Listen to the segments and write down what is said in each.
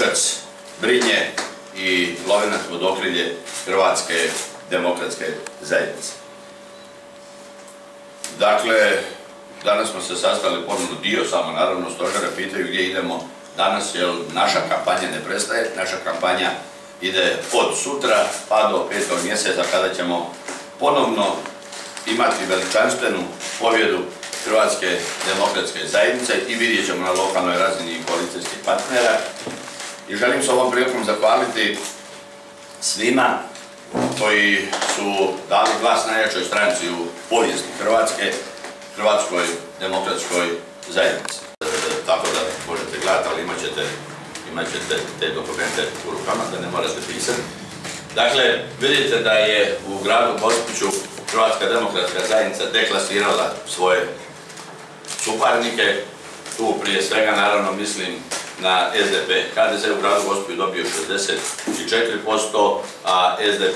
očac brinje i lovi nas pod okrilje Hrvatske demokratske zajednice. Dakle, danas smo se sastali ponovno dio samo, naravno, stožera, pitaju gdje idemo danas, jer naša kampanja ne prestaje, naša kampanja ide od sutra pa do 5. mjeseca kada ćemo ponovno imati veličanstvenu pobjedu Hrvatske demokratske zajednice i vidjet ćemo na lokalnoj razini i koalicijskih partnera. I želim se ovom prilikom zahvaliti svima koji su dali glas najjačoj stranci u povijesti Hrvatske, Hrvatskoj demokratskoj zajednici. Tako da možete gledati, ali imat ćete te dokumente u rukama, da ne morate pisati. Dakle, vidite da je u gradu Gospiću Hrvatska demokratska zajednica deklasirala svoje suparnike. Tu prije svega, naravno, mislim na SDP. HDZ u gradu Gospiću dobio 64%, a SDP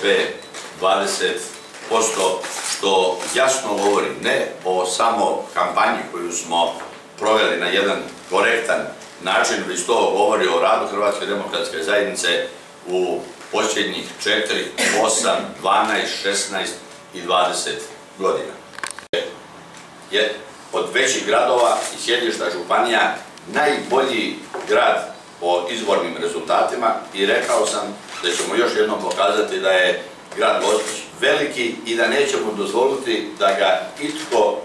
20%, što jasno govori ne o samo kampanji koju smo proveli na jedan korektan način, već to govori o radu Hrvatske demokratske zajednice u posljednjih 4, 8, 12, 16 i 20 godina. Je od većih gradova i sjedišta županija najbolji grad po izbornim rezultatima i rekao sam da ćemo još jednom pokazati da je grad Gospić veliki i da nećemo dozvoliti da ga itko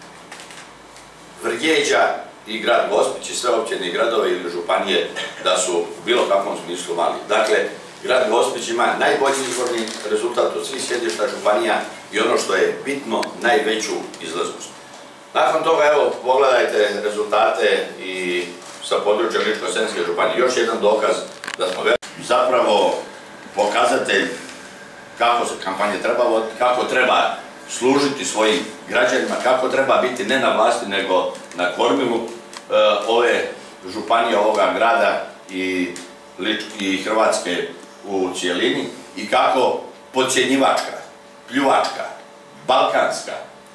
vrijeđa i grad Gospić i sve općine i gradove ili županije da su u bilo kakvom smislu mali. Dakle, grad Gospić ima najbolji izborni rezultat od svih sjedišta županija i ono što je bitno, najveću izlaznost. Nakon toga, evo, pogledajte rezultate i sa područja Ličko-senjske županije. Još jedan dokaz da smo zapravo pokazatelj kako se kampanje treba voditi, kako treba služiti svojim građanima, kako treba biti ne na vlasti nego na kormilu ove županije, ovoga grada i Hrvatske u cijelini i kako podcjenjivačka, pljuvačka, balkanska,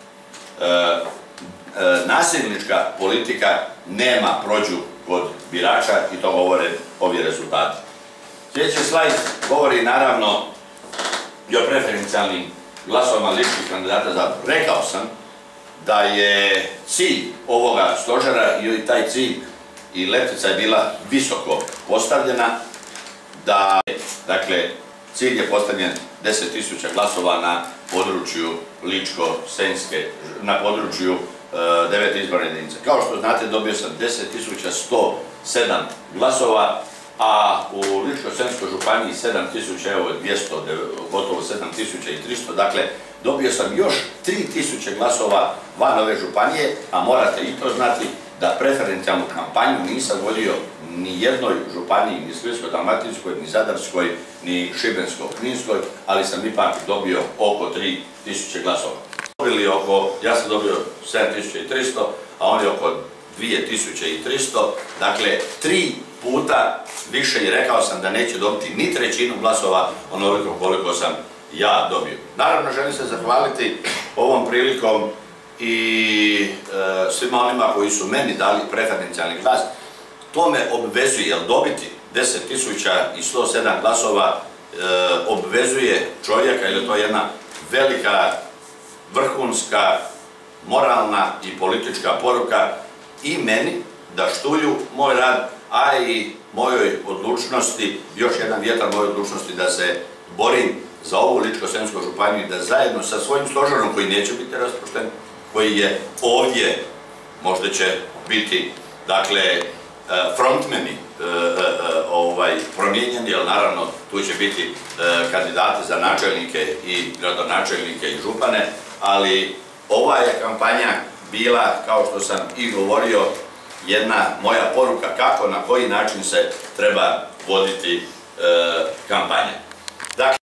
nasilnička politika nema prođu kod birača i to govore ovi rezultati. Sljedeći slajd govori naravno i o preferencijalnim glasovima ličnih kandidata za Sabor. Rekao sam da je cilj ovoga stožera i taj cilj i letvica je bila visoko postavljena, dakle, cilj je postavljen 10.000 glasova na području Ličko-senjske, na području 9. izborne jedinice. Kao što znate, dobio sam 10.107 glasova, a u Ličko-senjskoj županiji 7.200, evo 200, gotovo 7.300, dakle, dobio sam još 3.000 glasova van ove županije, a morate i to znati da preferencijalnu kampanju nisam vodio ni jednoj županiji, ni Splitsko-dalmatinskoj, ni Zadarskoj, ni Šibensko-kninskoj, ali sam ipak dobio oko 3.000 glasova. Ja sam dobio 7.300, a oni oko 2.300, dakle 3 puta više i rekao sam da neće dobiti ni trećinu glasova onoliko koliko sam ja dobio. Naravno, želim se zahvaliti ovom prilikom i svima onima koji su meni dali preferencijalni glas. To me obvezuje, jer dobiti 10.107 glasova obvezuje čovjeka, jer je to jedna velika, vrhunska, moralna i politička poruka i meni da štulju moj rad, a i mojoj odlučnosti, još jedan vjetar mojoj odlučnosti da se borim za ovu Ličko-senjsku županiju i da zajedno sa svojim stožerom, koji neće biti raspušten, koji je ovdje, možda će biti, dakle, frontmeni promijenjeni, jer naravno tu će biti kandidati za načelnike i gradonačelnike i župane, ali ova je kampanja bila, kao što sam i govorio, jedna moja poruka kako, na koji način se treba voditi kampanja.